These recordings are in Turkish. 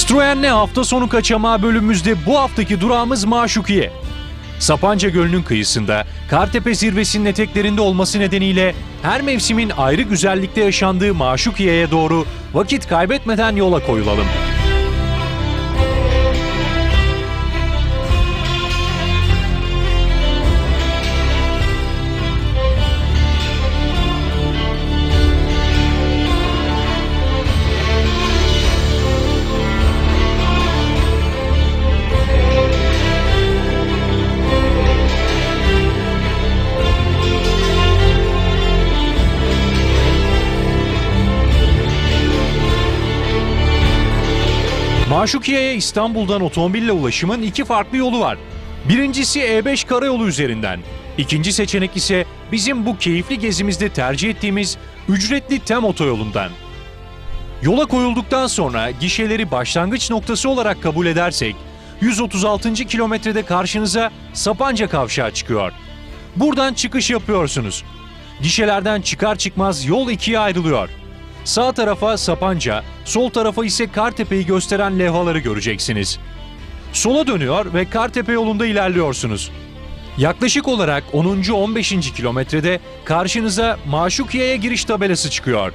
Citroen'le hafta sonu kaçamağı bölümümüzde bu haftaki durağımız Maşukiye. Sapanca Gölü'nün kıyısında, Kartepe zirvesinin eteklerinde olması nedeniyle her mevsimin ayrı güzellikte yaşandığı Maşukiye'ye doğru vakit kaybetmeden yola koyulalım. Maşukiye'ye İstanbul'dan otomobille ulaşımın iki farklı yolu var. Birincisi E5 karayolu üzerinden. İkinci seçenek ise bizim bu keyifli gezimizde tercih ettiğimiz ücretli TEM otoyolundan. Yola koyulduktan sonra gişeleri başlangıç noktası olarak kabul edersek 136. kilometrede karşınıza Sapanca Kavşağı çıkıyor. Buradan çıkış yapıyorsunuz. Gişelerden çıkar çıkmaz yol ikiye ayrılıyor. Sağ tarafa Sapanca, sol tarafa ise Kartepe'yi gösteren levhaları göreceksiniz. Sola dönüyor ve Kartepe yolunda ilerliyorsunuz. Yaklaşık olarak 10. 15. kilometrede karşınıza Maşukiye'ye giriş tabelası çıkıyor.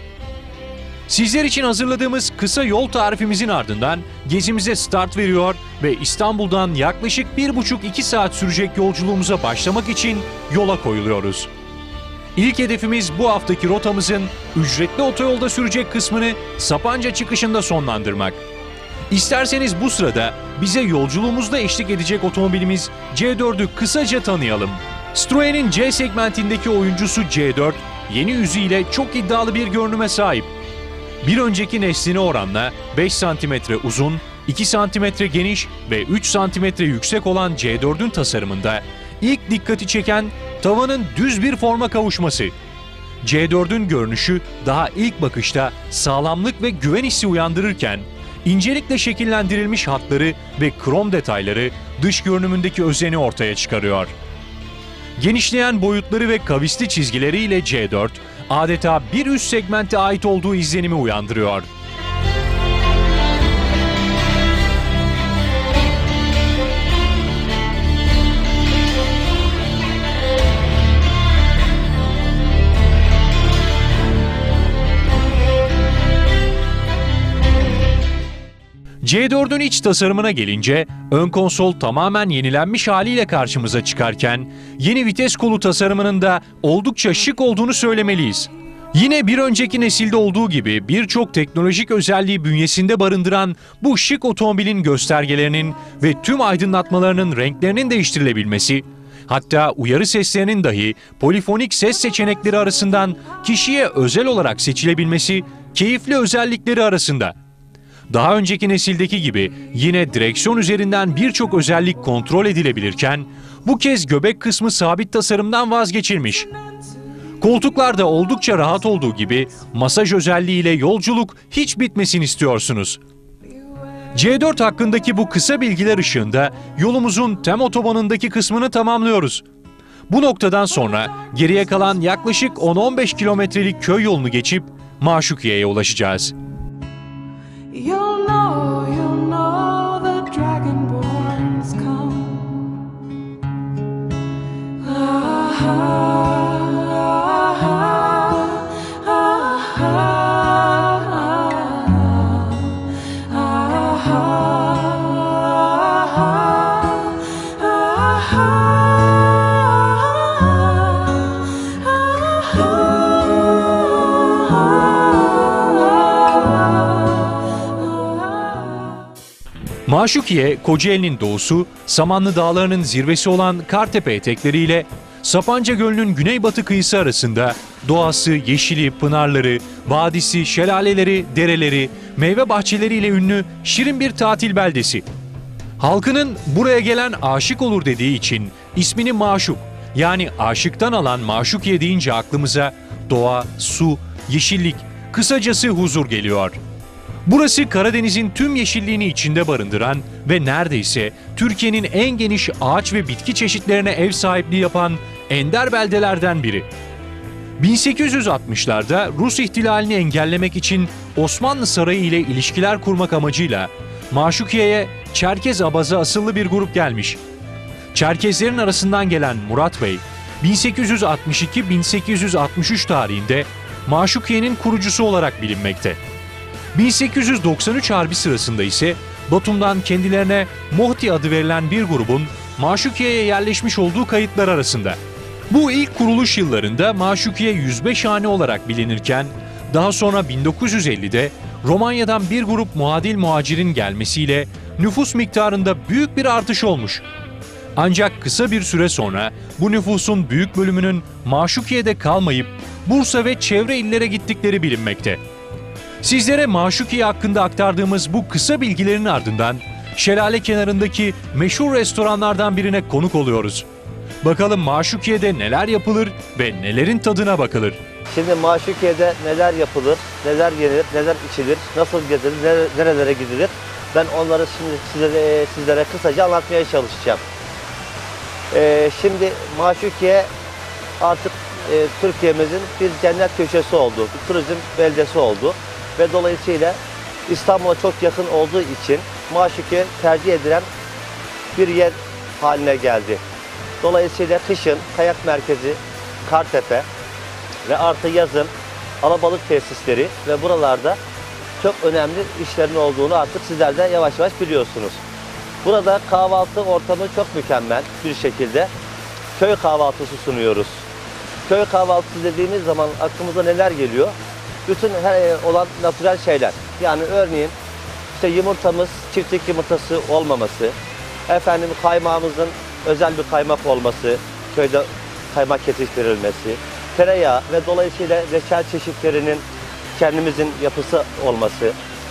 Sizler için hazırladığımız kısa yol tarifimizin ardından gezimize start veriyor ve İstanbul'dan yaklaşık 1,5-2 saat sürecek yolculuğumuza başlamak için yola koyuluyoruz. İlk hedefimiz bu haftaki rotamızın ücretli otoyolda sürecek kısmını Sapanca çıkışında sonlandırmak. İsterseniz bu sırada bize yolculuğumuzda eşlik edecek otomobilimiz C4'ü kısaca tanıyalım. Citroen'in C segmentindeki oyuncusu C4, yeni yüzüyle çok iddialı bir görünüme sahip. Bir önceki nesline oranla 5 cm uzun, 2 cm geniş ve 3 cm yüksek olan C4'ün tasarımında ilk dikkati çeken tavanın düz bir forma kavuşması. C4'ün görünüşü daha ilk bakışta sağlamlık ve güven hissi uyandırırken, incelikle şekillendirilmiş hatları ve krom detayları dış görünümündeki özeni ortaya çıkarıyor. Genişleyen boyutları ve kavisli çizgileriyle C4, adeta bir üst segmente ait olduğu izlenimi uyandırıyor. C4'ün iç tasarımına gelince ön konsol tamamen yenilenmiş haliyle karşımıza çıkarken yeni vites kolu tasarımının da oldukça şık olduğunu söylemeliyiz. Yine bir önceki nesilde olduğu gibi birçok teknolojik özelliği bünyesinde barındıran bu şık otomobilin göstergelerinin ve tüm aydınlatmalarının renklerinin değiştirilebilmesi, hatta uyarı seslerinin dahi polifonik ses seçenekleri arasından kişiye özel olarak seçilebilmesi keyifli özellikleri arasında. Daha önceki nesildeki gibi yine direksiyon üzerinden birçok özellik kontrol edilebilirken, bu kez göbek kısmı sabit tasarımdan vazgeçilmiş. Koltuklar da oldukça rahat olduğu gibi masaj özelliğiyle yolculuk hiç bitmesin istiyorsunuz. C4 hakkındaki bu kısa bilgiler ışığında yolumuzun TEM otobanındaki kısmını tamamlıyoruz. Bu noktadan sonra geriye kalan yaklaşık 10-15 kilometrelik köy yolunu geçip Maşukiye'ye ulaşacağız. You'll know the dragonborns come. Ah, ah, ah, ah, Maşukiye, Kocaeli'nin doğusu, Samanlı Dağları'nın zirvesi olan Kartepe etekleriyle Sapanca Gölü'nün güneybatı kıyısı arasında doğası, yeşili, pınarları, vadisi, şelaleleri, dereleri, meyve bahçeleriyle ünlü şirin bir tatil beldesi. Halkının buraya gelen aşık olur dediği için ismini Maşuk, yani aşıktan alan Maşukiye deyince aklımıza doğa, su, yeşillik, kısacası huzur geliyor. Burası Karadeniz'in tüm yeşilliğini içinde barındıran ve neredeyse Türkiye'nin en geniş ağaç ve bitki çeşitlerine ev sahipliği yapan ender beldelerden biri. 1860'larda Rus ihtilalini engellemek için Osmanlı Sarayı ile ilişkiler kurmak amacıyla Maşukiye'ye Çerkez Abaza asıllı bir grup gelmiş. Çerkezlerin arasından gelen Murat Bey, 1862-1863 tarihinde Maşukiye'nin kurucusu olarak bilinmekte. 1893 Harbi sırasında ise Batum'dan kendilerine Mohti adı verilen bir grubun Maşukiye'ye yerleşmiş olduğu kayıtlar arasında. Bu ilk kuruluş yıllarında Maşukiye 105 hane olarak bilinirken daha sonra 1950'de Romanya'dan bir grup muadil muhacirin gelmesiyle nüfus miktarında büyük bir artış olmuş. Ancak kısa bir süre sonra bu nüfusun büyük bölümünün Maşukiye'de kalmayıp Bursa ve çevre illere gittikleri bilinmekte. Sizlere Maşukiye hakkında aktardığımız bu kısa bilgilerin ardından şelale kenarındaki meşhur restoranlardan birine konuk oluyoruz. Bakalım Maşukiye'de neler yapılır ve nelerin tadına bakılır. Şimdi Maşukiye'de neler yapılır, neler yenir, neler içilir, nasıl gezilir, nerelere gidilir? Ben onları şimdi sizlere kısaca anlatmaya çalışacağım. Şimdi Maşukiye artık Türkiye'mizin bir cennet köşesi oldu, bir turizm beldesi oldu. Ve dolayısıyla İstanbul'a çok yakın olduğu için Maşukiye tercih edilen bir yer haline geldi. Dolayısıyla kışın kayak merkezi Kartepe ve artı yazın alabalık tesisleri ve buralarda çok önemli işlerin olduğunu artık sizler de yavaş yavaş biliyorsunuz. Burada kahvaltı ortamı çok mükemmel bir şekilde köy kahvaltısı sunuyoruz. Köy kahvaltısı dediğimiz zaman aklımıza neler geliyor? Bütün olan natürel şeyler. Yani örneğin işte yumurtamız çiftlik yumurtası olmaması, efendim kaymağımızın özel bir kaymak olması, köyde kaymak yetiştirilmesi, tereyağı ve dolayısıyla reçel çeşitlerinin kendimizin yapısı olması.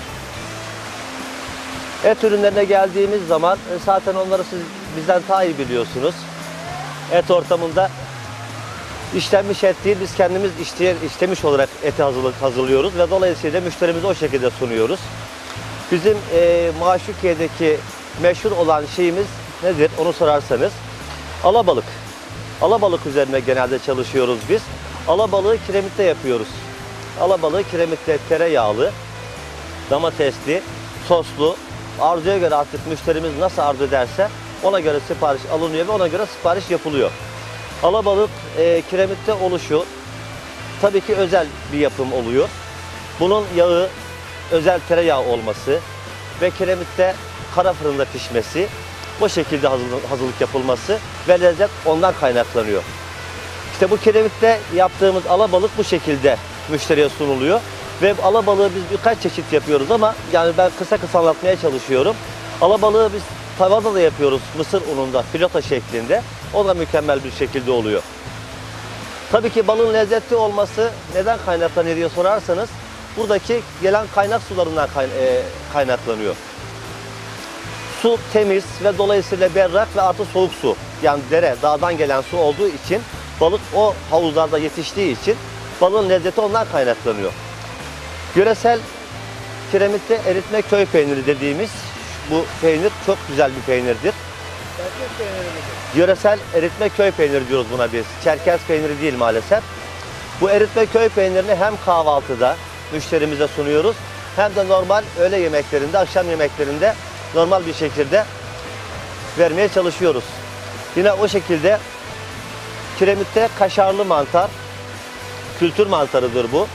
Et ürünlerine geldiğimiz zaman zaten onları siz bizden daha iyi biliyorsunuz. Et ortamında işlenmiş et değil, biz kendimiz işlemiş olarak eti hazırlıyoruz ve dolayısıyla müşterimize o şekilde sunuyoruz. Bizim Maşukiye'deki meşhur olan şeyimiz nedir onu sorarsanız alabalık. Alabalık üzerine genelde çalışıyoruz biz. Alabalığı kiremitte yapıyoruz. Alabalığı kiremitte tereyağlı, domatesli, soslu, arzuya göre artık müşterimiz nasıl arzu ederse ona göre sipariş alınıyor ve ona göre sipariş yapılıyor. Alabalık kiremitte oluşu tabii ki özel bir yapım oluyor. Bunun yağı özel tereyağı olması ve kiremitte kara fırında pişmesi, bu şekilde hazırlık yapılması ve lezzet ondan kaynaklanıyor. İşte bu kiremitte yaptığımız alabalık bu şekilde müşteriye sunuluyor. Ve alabalığı biz birkaç çeşit yapıyoruz ama yani ben kısa anlatmaya çalışıyorum. Alabalığı biz tavada da yapıyoruz mısır ununda, filota şeklinde. O da mükemmel bir şekilde oluyor. Tabii ki balın lezzetli olması neden kaynaklanıyor diye sorarsanız buradaki gelen kaynak sularından kaynaklanıyor. Su temiz ve dolayısıyla berrak ve artı soğuk su. Yani dere, dağdan gelen su olduğu için balık o havuzlarda yetiştiği için balığın lezzeti ondan kaynaklanıyor. Yöresel kiremitte eritme köy peyniri dediğimiz bu peynir çok güzel bir peynirdir. Çerkez peyniri midir? Yöresel eritme köy peyniri diyoruz buna biz. Çerkez peyniri değil maalesef. Bu eritme köy peynirini hem kahvaltıda müşterimize sunuyoruz hem de normal öğle yemeklerinde, akşam yemeklerinde normal bir şekilde vermeye çalışıyoruz. Yine o şekilde kiremitte kaşarlı mantar, kültür mantarıdır bu.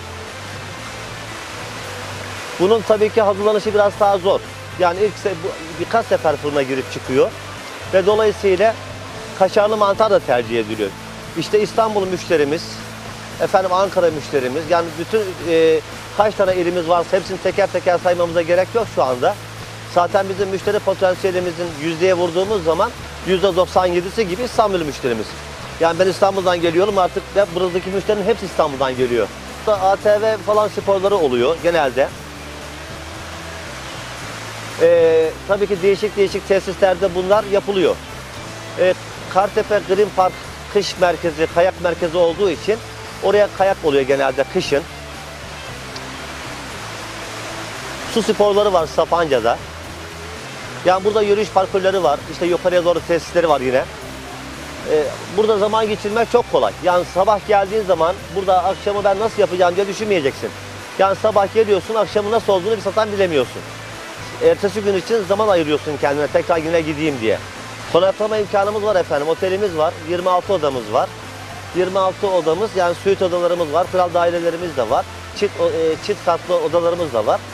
Bunun tabii ki hazırlanışı biraz daha zor. Yani birkaç sefer fırına girip çıkıyor ve dolayısıyla kaşarlı mantar da tercih ediliyor. İşte İstanbul müşterimiz, efendim Ankara müşterimiz, yani bütün kaç tane ilimiz varsa hepsini teker teker saymamıza gerek yok şu anda. Zaten bizim müşteri potansiyelimizin yüzdeye vurduğumuz zaman %97'si gibi İstanbul müşterimiz. Yani ben İstanbul'dan geliyorum artık ve buradaki müşterinin hepsi İstanbul'dan geliyor. ATV falan sporları oluyor genelde. Tabii ki değişik tesislerde bunlar yapılıyor. Kartepe Green Park kış merkezi, kayak merkezi olduğu için oraya kayak oluyor genelde kışın. Su sporları var Sapanca'da. Yani burada yürüyüş parkurları var. İşte yukarıya doğru tesisleri var yine. Burada zaman geçirmek çok kolay. Yani sabah geldiğin zaman burada akşamı ben nasıl yapacağım diye düşünmeyeceksin. Yani sabah geliyorsun, akşamın nasıl olduğunu bir zaten bilemiyorsun. ertesi gün için zaman ayırıyorsun kendine tekrar yine gideyim diye. Konaklama imkanımız var efendim. Otelimiz var. 26 odamız var. 26 odamız yani suite odalarımız var. Kral dairelerimiz de var. Çift katlı odalarımız da var.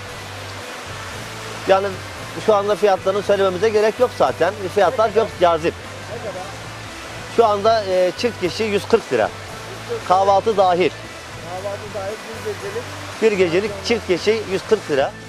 Yani şu anda fiyatlarını söylememize gerek yok zaten. Fiyatlar çok cazip. Ne kadar? Şu anda çift kişi 140 lira. Kahvaltı dahil. Kahvaltı dahil bir gecelik. Bir gecelik çift kişi 140 lira.